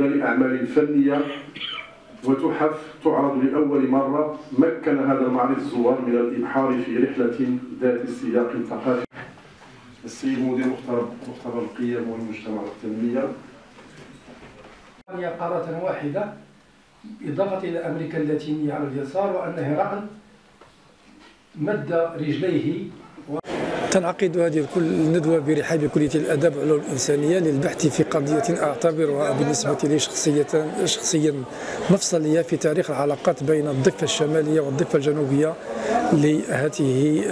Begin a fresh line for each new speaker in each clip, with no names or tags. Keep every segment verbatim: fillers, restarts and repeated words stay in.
خلال أعمال فنية وتحف تعرض لأول مرة. مكن هذا المعرض الزوار من الإبحار في رحلة ذات سياق ثقافي. السيد مدير مختبر القيم والمجتمع والتنمية.
هي قارة واحدة إضافة إلى أمريكا اللاتينية على اليسار، وأن هرقل مد رجليه.
تنعقد هذه الندوة برحاب كلية الآداب والعلوم الإنسانية للبحث في قضية أعتبرها بالنسبة لي شخصية شخصيا مفصلية في تاريخ العلاقات بين الضفة الشمالية والضفة الجنوبية لهذه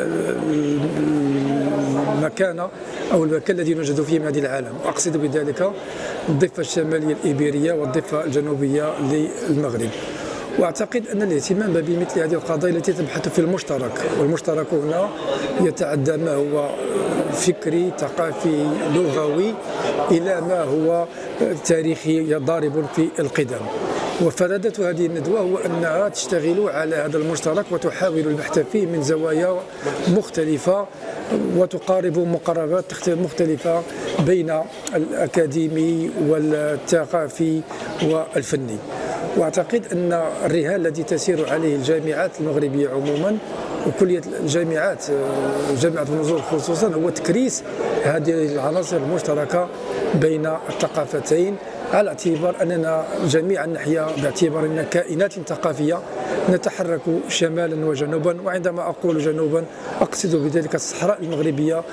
المكانة أو المكان الذي نوجد فيه من هذا العالم. أقصد بذلك الضفة الشمالية الإيبيرية والضفة الجنوبية للمغرب. واعتقد ان الاهتمام بمثل هذه القضايا التي تبحث في المشترك، والمشترك هنا يتعدى ما هو فكري ثقافي لغوي الى ما هو تاريخي ضارب في القدم. وفائدة هذه الندوة هو أنها تشتغل على هذا المشترك وتحاول البحث فيه من زوايا مختلفة، وتقارب مقاربات مختلفة بين الأكاديمي والثقافي والفني. واعتقد ان الرهان الذي تسير عليه الجامعات المغربيه عموما وكليه الجامعات جامعه النزول خصوصا هو تكريس هذه العناصر المشتركه بين الثقافتين، على اعتبار اننا جميعا نحيا باعتبارنا كائنات ثقافيه نتحرك شمالا وجنوبا. وعندما اقول جنوبا اقصد بذلك الصحراء المغربيه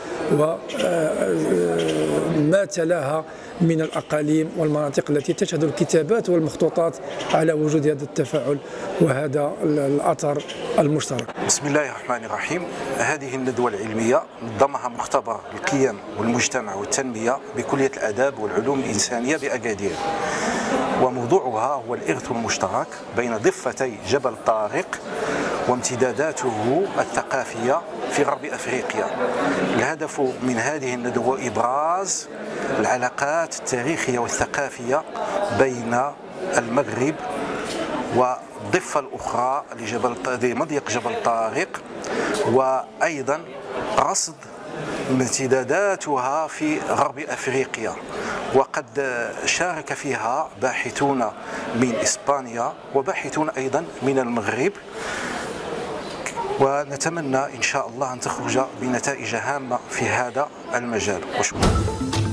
وما تلاها من الأقاليم والمناطق التي تشهد الكتابات والمخطوطات على وجود هذا التفاعل وهذا الأثر المشترك.
بسم الله الرحمن الرحيم. هذه الندوة العلمية نظمها مختبر القيم والمجتمع والتنمية بكلية الآداب والعلوم الإنسانية بأكادير، وموضوعها هو الإرث المشترك بين ضفتي جبل طارق وامتداداته الثقافية في غرب أفريقيا. الهدف من هذه الندوة إبراز العلاقات التاريخية والثقافية بين المغرب والضفة الأخرى لجبل لمضيق جبل طارق، وأيضا رصد امتداداتها في غرب أفريقيا. وقد شارك فيها باحثون من إسبانيا وباحثون أيضا من المغرب، ونتمنى إن شاء الله أن تخرج بنتائج هامة في هذا المجال. وشكرا.